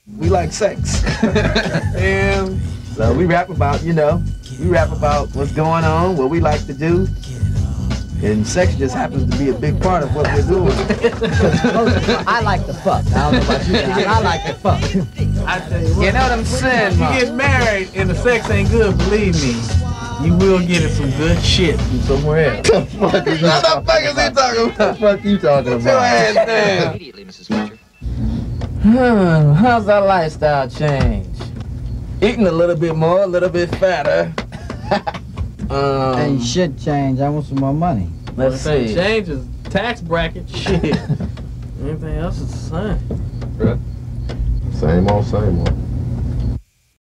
We like sex. And so we rap about, you know, we rap about what's going on, what we like to do. And sex just happens to be a big part of what we're doing. I like to fuck. I don't know about you guys. I like to fuck. I tell you what, You know what I'm saying, if you Mom? get married and the sex ain't good, believe me, you will get in some good shit from somewhere else. What the fuck is he talking about? What the fuck you talking Your ass down. Immediately, Mrs. Fletcher. How's our lifestyle change? Eating a little bit more, a little bit fatter. Ain't shit change. I want some more money. Let's see. Change is tax bracket, shit. Anything else is the same. Same old, same old.